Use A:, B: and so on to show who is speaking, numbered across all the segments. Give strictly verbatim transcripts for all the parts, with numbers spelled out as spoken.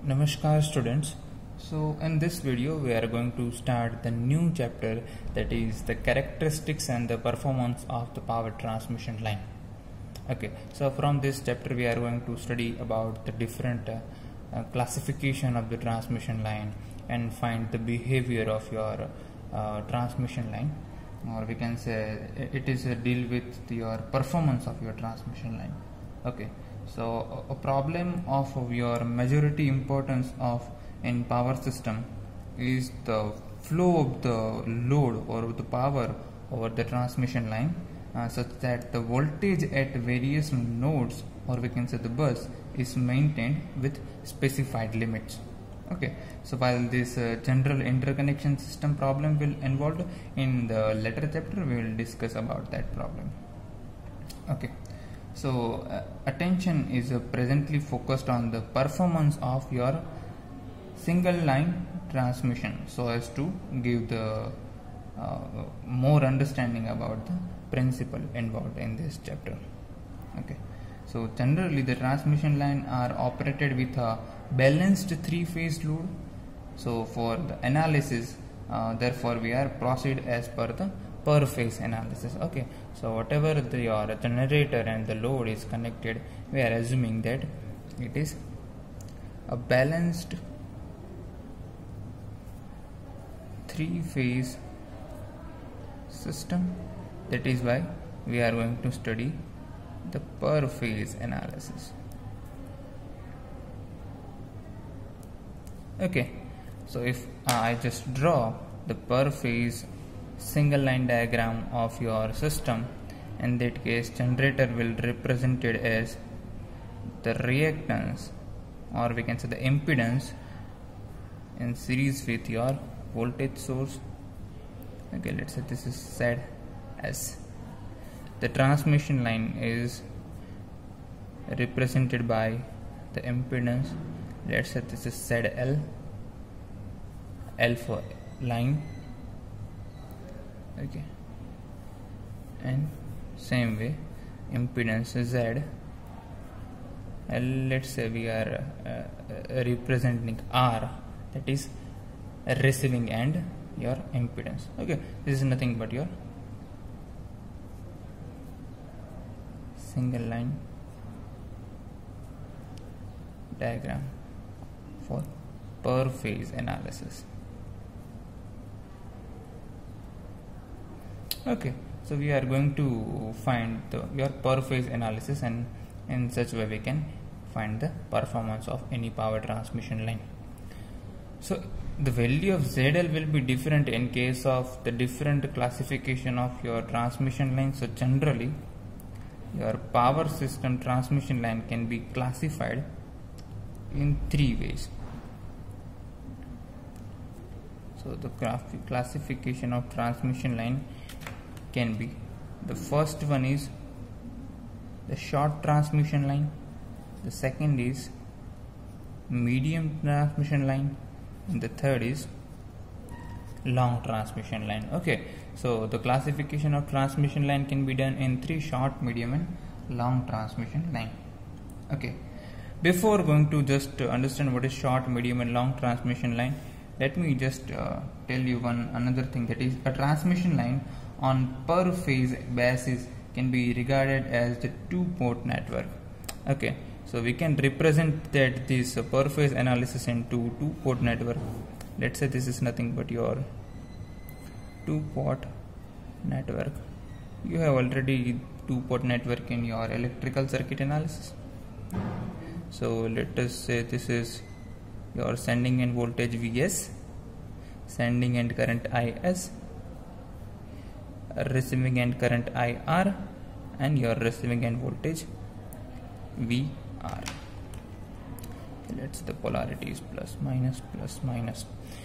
A: Namaskar students. So in this video we are going to start the new chapter, that is the characteristics and the performance of the power transmission line. Okay, so from this chapter we are going to study about the different uh, uh, classification of the transmission line and find the behavior of your uh, transmission line, or we can say it is a deal with your performance of your transmission line. Okay, so a problem of your majority importance of in power system is the flow of the load or the power over the transmission line, uh, such that the voltage at various nodes, or we can say the bus, is maintained with specified limits. Okay, so while this uh, general interconnection system problem will involved in the later chapter, we will discuss about that problem. Okay, so uh, attention is uh, presently focused on the performance of your single line transmission, so as to give the uh, more understanding about the principle involved in this chapter. Okay, so generally the transmission line are operated with a balanced three phase load. So for the analysis, uh, therefore we are proceed as per the per phase analysis. Okay, so whatever the your generator and the load is connected, we are assuming that it is a balanced three phase system. That is why we are going to study the per phase analysis. Okay, so if uh, I just draw the per phase single line diagram of your system, in that case generator will represented as the reactance, or we can say the impedance in series with your voltage source. Okay, let's say this is Z S. The transmission line is represented by the impedance. Let's say this is Z L, L for line. Okay, and same way impedance is Z L. Let's say we are uh, uh, representing R, that is receiving end your impedance. Okay, this is nothing but your single line diagram for per phase analysis. Okay, so we are going to find the, your per phase analysis, and in such way we can find the performance of any power transmission line. So the value of Z L will be different in case of the different classification of your transmission line. So generally your power system transmission line can be classified in three ways. So the classification of transmission line can be, the first one is the short transmission line, the second is medium transmission line, and the third is long transmission line. Okay, so the classification of transmission line can be done in three: short, medium and long transmission line. Okay, before going to just understand what is short, medium and long transmission line, let me just uh, tell you one another thing, that is a transmission line on per phase basis can be regarded as the two port network. Okay, so we can represent that this uh, per phase analysis into two port network. Let's say this is nothing but your two port network. You have already two port network in your electrical circuit analysis. So let us say this is your sending end voltage V S, sending end current I S, receiving end current I R, and your receiving end voltage V R. Okay, let's the polarity is plus minus plus minus.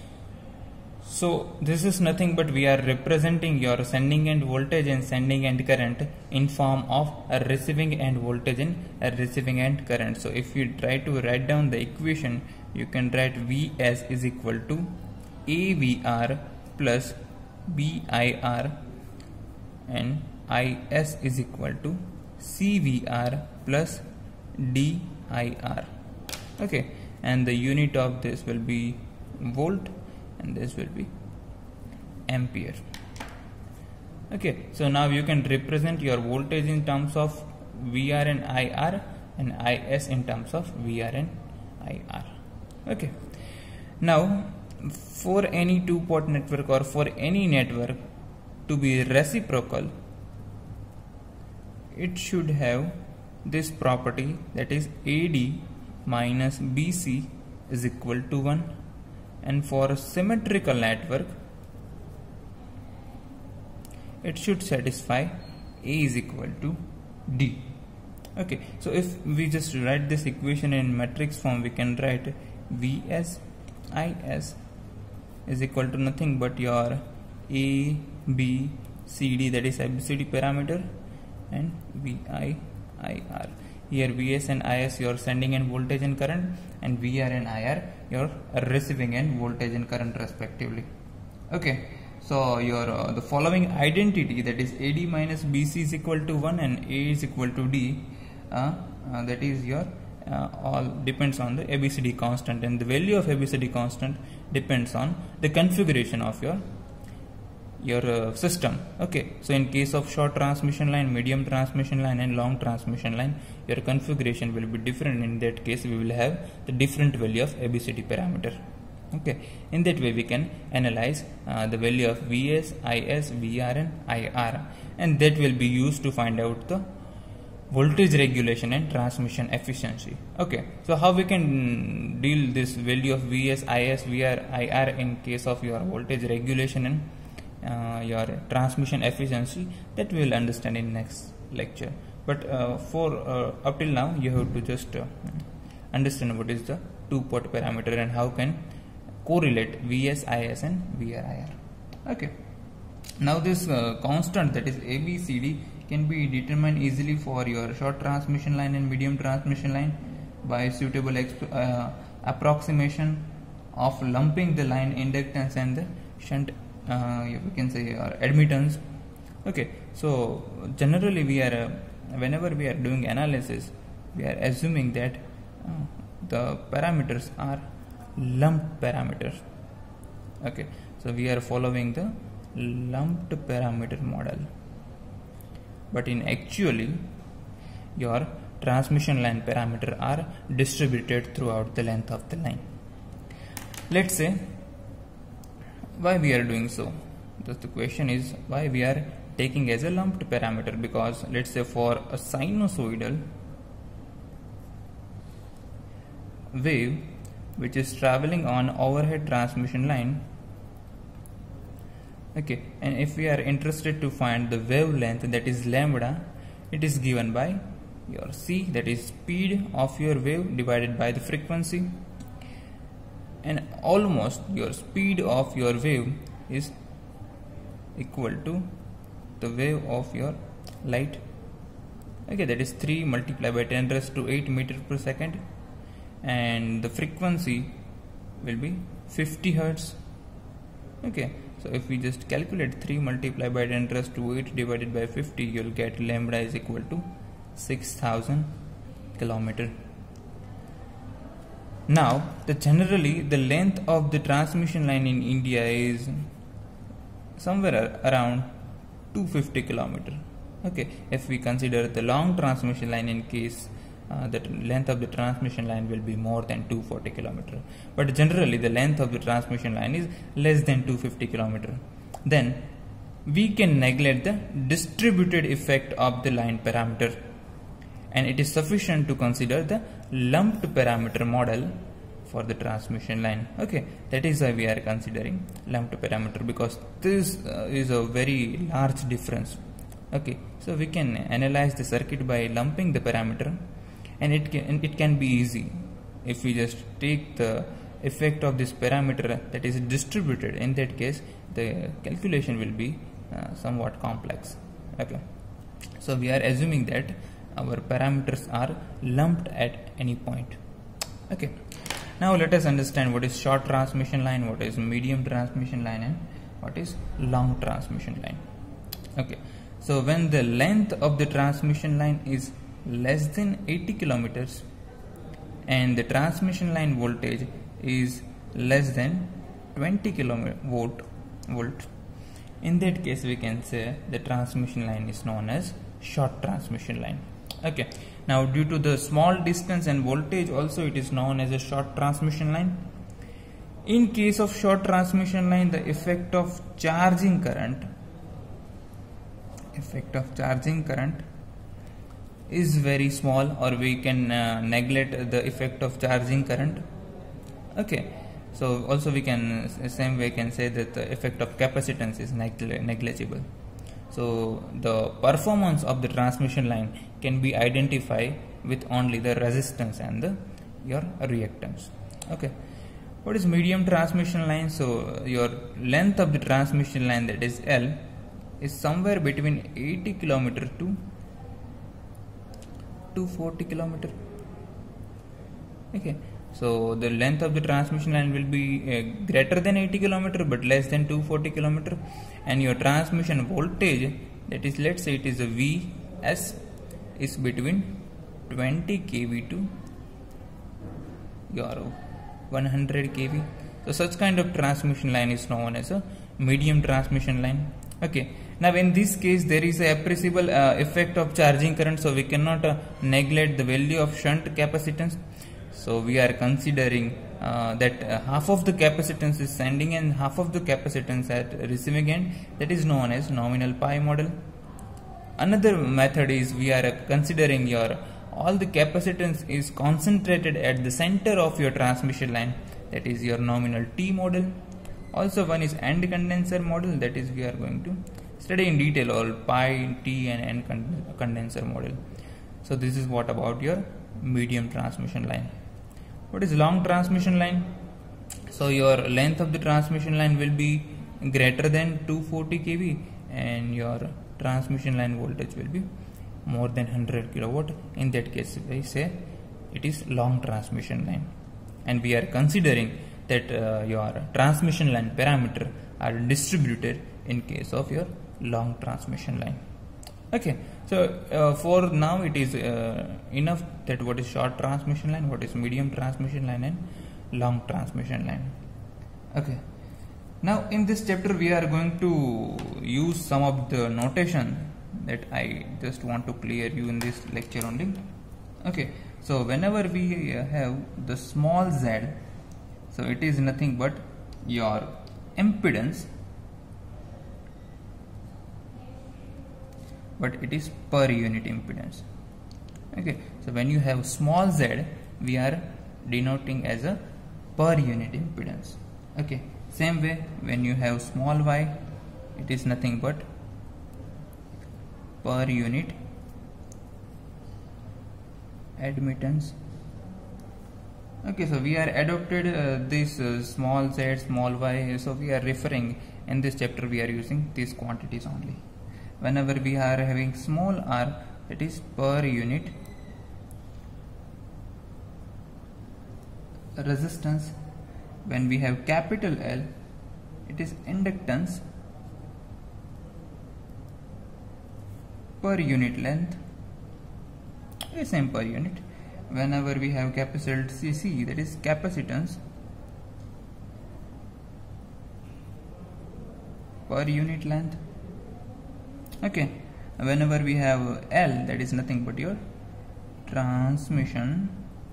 A: So this is nothing but we are representing your sending end voltage and sending end current in form of a receiving end voltage and a receiving end current. So if you try to write down the equation, you can write V S is equal to A V R plus B I R, and I S is equal to C V R plus D I R. Okay, and the unit of this will be volt, and this will be ampere. Okay, so now you can represent your voltage in terms of V R and I R, and I S in terms of V R and I R. Okay, now for any two-port network or for any network to be reciprocal, it should have this property, that is A D minus B C is equal to one, and for a symmetrical network it should satisfy A is equal to D. Okay, so if we just write this equation in matrix form, we can write V S I S is equal to nothing but your A, B, C, D, that is A B C D parameter, and V I I R. Here V S and I S your sending end voltage and current, and V R and I R your receiving end voltage and current respectively. Okay, so your uh, the following identity, that is A D minus B C is equal to one and A is equal to D, uh, uh, that is your uh, all depends on the A B C D constant, and the value of A B C D constant depends on the configuration of your your uh, system. Okay, so in case of short transmission line, medium transmission line, and long transmission line, your configuration will be different. In that case, we will have the different value of A B C D parameter. Okay, in that way we can analyze uh, the value of V S, I S, V R and I R, and that will be used to find out the voltage regulation and transmission efficiency. Okay, so how we can deal this value of V S, I S, V R, I R in case of your voltage regulation and uh, your transmission efficiency, that we will understand in next lecture. But uh, for uh, up till now you have to just uh, understand what is the two-port parameter and how can correlate V S, I S and V R, I R. Okay, now this uh, constant, that is A B C D, can be determined easily for your short transmission line and medium transmission line by suitable uh, approximation of lumping the line inductance and the shunt uh, we can say uh, admittance. Okay, so generally we are uh, whenever we are doing analysis, we are assuming that uh, the parameters are lumped parameters. Okay, so we are following the lumped parameter model, but in actually your transmission line parameter are distributed throughout the length of the line. Let's say why we are doing so. Just the question is why we are taking as a lumped parameter, because let's say for a sinusoidal wave which is traveling on overhead transmission line, okay, and if we are interested to find the wavelength, that is lambda, it is given by your C, that is speed of your wave divided by the frequency, and almost your speed of your wave is equal to the wave of your light. Okay, that is three multiplied by ten raised to eight meter per second, and the frequency will be fifty hertz. Okay, so if we just calculate three multiplied by ten raised to eight divided by fifty, you will get lambda is equal to six thousand kilometer. Now the generally the length of the transmission line in India is somewhere around two hundred fifty kilometer. Okay, if we consider the long transmission line, in case uh, the length of the transmission line will be more than two hundred forty kilometer, but generally the length of the transmission line is less than two hundred fifty kilometer, then we can neglect the distributed effect of the line parameter, and it is sufficient to consider the lumped parameter model for the transmission line. Okay, that is why we are considering lumped parameter, because this uh, is a very large difference. Okay, so we can analyze the circuit by lumping the parameter, and it can it can be easy if we just take the effect of this parameter that is distributed. In that case, the calculation will be uh, somewhat complex. Okay, so we are assuming that our parameters are lumped at any point. Okay, now let us understand what is short transmission line, what is medium transmission line, and what is long transmission line. Okay, so when the length of the transmission line is less than eighty kilometers, and the transmission line voltage is less than twenty kilovolt volt. In that case, we can say the transmission line is known as short transmission line. Okay. Now, due to the small distance and voltage, also it is known as a short transmission line. In case of short transmission line, the effect of charging current, effect of charging current is very small, or we can uh, neglect the effect of charging current. Okay. So also we can, same way can say that the effect of capacitance is negligible. So the performance of the transmission line can be identified with only the resistance and the, your reactance. Okay. What is medium transmission line? So your length of the transmission line, that is L, is somewhere between eighty kilometer to two hundred forty kilometer. Okay. So the length of the transmission line will be uh, greater than eighty kilometer but less than two hundred forty kilometer, and your transmission voltage, that is, let's say it is a V S, is between twenty k V to your one hundred k V. So such kind of transmission line is known as a medium transmission line. Okay. Now in this case there is a appreciable uh, effect of charging current, so we cannot uh, neglect the value of shunt capacitance. So we are considering uh, that uh, half of the capacitance is sending and half of the capacitance at receiving end. That is known as nominal pi model. Another method is we are uh, considering your all the capacitance is concentrated at the center of your transmission line. That is your nominal T model. Also one is end condenser model, that is we are going to study in detail all pi, T and end condenser model. So this is what about your medium transmission line. What is long transmission line? So your length of the transmission line will be greater than two hundred forty k V and your transmission line voltage will be more than one hundred kilowatt. In that case we say it is long transmission line, and we are considering that uh, your transmission line parameter are distributed in case of your long transmission line. Okay, so uh, for now it is uh, enough that what is short transmission line, what is medium transmission line and long transmission line. Okay, now in this chapter we are going to use some of the notation that I just want to clear you in this lecture only. Okay, so whenever we have the small z, so it is nothing but your impedance, but it is per unit impedance. Okay, so when you have small z, we are denoting as a per unit impedance. Okay, same way when you have small y, it is nothing but per unit admittance. Okay, so we are adopted uh, this uh, small z, small y, so we are referring in this chapter we are using these quantities only. Whenever we are having small r, that is per unit resistance. When we have capital L, it is inductance per unit length. Okay, same per unit. Whenever we have capital C C, that is capacitance per unit length. Okay, whenever we have L, that is nothing but your transmission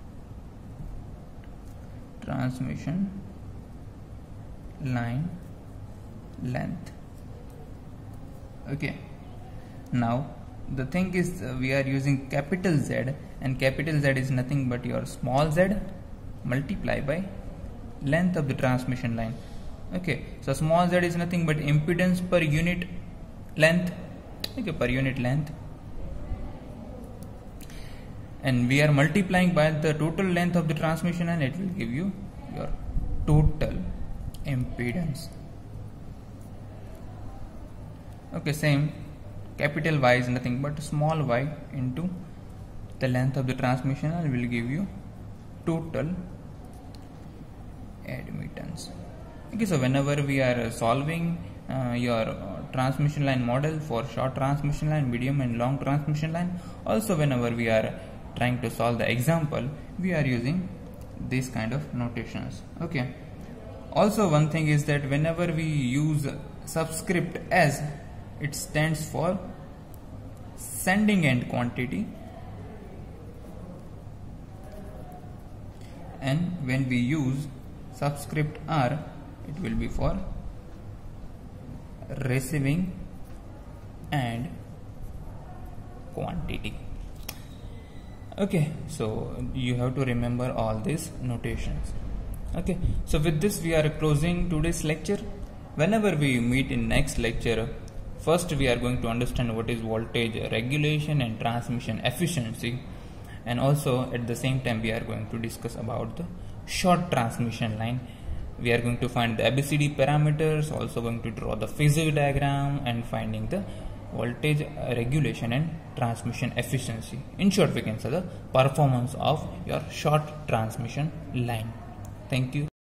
A: transmission line length. Okay, now the thing is uh, we are using capital Z, and capital Z is nothing but your small z multiplied by length of the transmission line. Okay, so small z is nothing but impedance per unit length. Okay, per unit length, and we are multiplying by the total length of the transmission, and it will give you your total impedance. Okay, same, capital Y is nothing but small y into the length of the transmission, and will give you total admittance. Okay, so whenever we are solving uh, your uh, transmission line model for short transmission line, medium and long transmission line, also whenever we are trying to solve the example, we are using these kind of notations. Okay. Also, one thing is that whenever we use subscript S, it stands for sending end quantity, and when we use subscript R, it will be for receiving end quantity. Okay, so you have to remember all these notations. Okay, so with this we are closing today's lecture. Whenever we meet in next lecture, first we are going to understand what is voltage regulation and transmission efficiency, and also at the same time we are going to discuss about the short transmission line. We are going to find the A B C D parameters, also going to draw the phasor diagram and finding the voltage regulation and transmission efficiency. In short, we can say the performance of your short transmission line. Thank you.